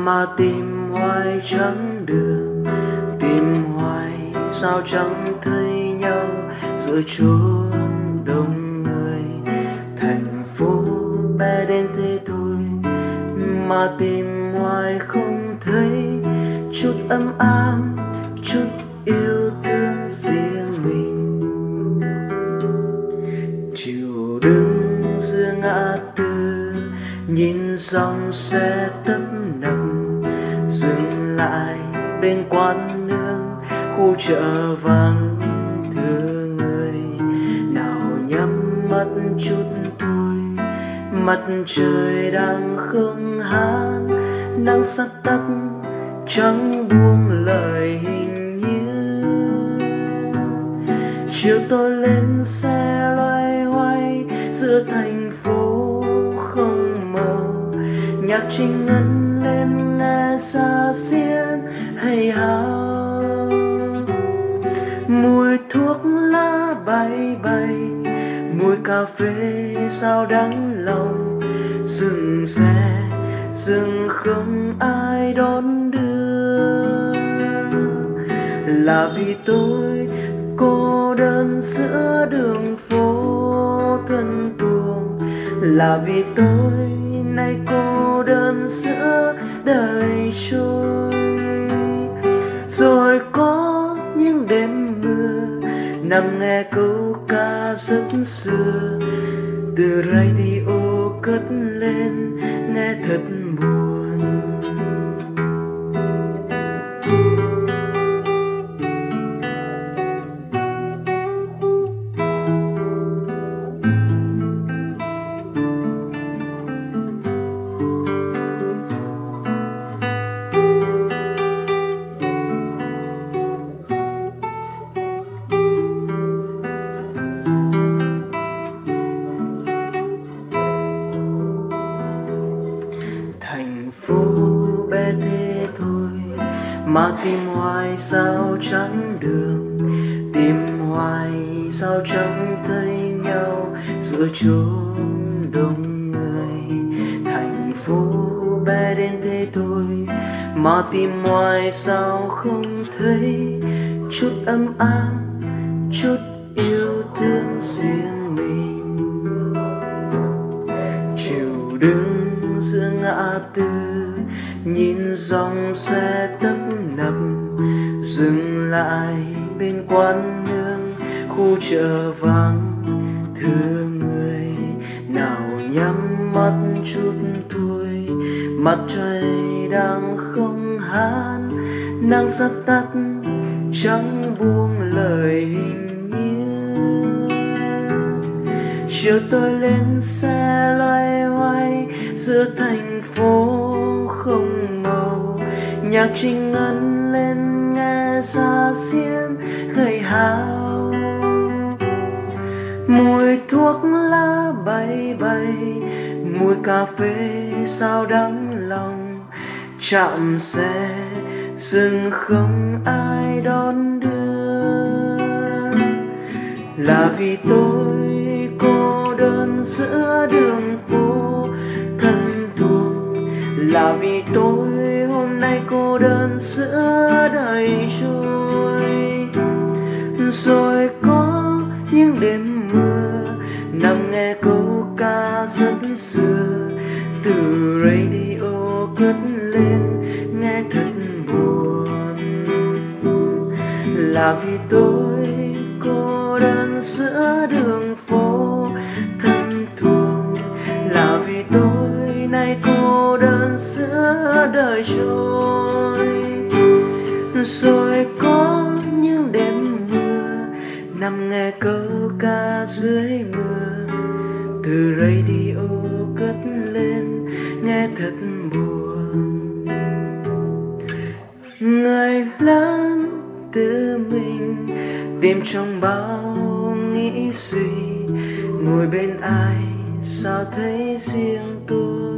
mà tìm hoài chẳng được, tìm hoài sao chẳng thấy nhau giữa chốn đông người. Thành phố bé đến thế thôi mà tìm hoài không thấy chút ấm áp, chút yêu thương riêng mình. Chiều đứng giữa ngã tư nhìn dòng xe tấp nập dừng lại bên quán nướng khu chợ vắng thưa người. Nào nhắm mắt chút thôi, mặt trời đang không hát, nắng sắp tắt chẳng buông lời hình như. Chiều tôi lên xe loay hoay giữa thành phố không màu, nhạc Trinh ngân lên nghe xa xiên hay hao. Mùi thuốc lá bay bay, mùi cà phê sao đắng lòng. Dừng xe dừng không ai đón đưa, là vì tôi cô đơn giữa đường phố thân tuồng, là vì tôi nay cô đơn giữa đời trôi. Rồi có những đêm mưa nằm nghe câu ca rất xưa, từ radio cất lên nghe thật buồn. Thành phố bé thế thôi mà tìm hoài sao chẳng đường, tìm hoài sao chẳng thấy nhau giữa chốn đông người. Thành phố bé đến thế thôi mà tìm hoài sao không thấy chút ấm áp, chút yêu thương riêng mình. Chiều đứng giữa ngã tư nhìn dòng xe tấp nập dừng lại bên quán nướng khu chợ vắng thưa người. Nào nhắm mắt chút thôi, mặt trời đang không hát, nắng sắp tắt chẳng buông lời hình như. Chiều tôi lên xe loay hoay giữa thành phố không màu, nhạc Trinh ngân lên nghe xa xiên gầy hao. Mùi thuốc lá bay bay, mùi cà phê sao đắng lòng. Chạm xe dừng không ai đón đưa, là vì tôi cô đơn giữa đường phố thân thuộc, là vì tôi hôm nay cô đơn giữa đời trôi. Rồi có những đêm mưa nằm nghe câu ca rất xưa, từ radio cất lên nghe thật buồn, là vì tôi cô đơn giữa đường phố thân thuộc, là vì tôi nay cô đơn giữa đời trôi. Rồi có những đêm mưa nằm nghe câu ca dưới mưa, từ radio cất lên nghe thật buồn. Người lớn tự mình tìm trong bao nghĩ suy, ngồi bên ai sao thấy riêng tôi.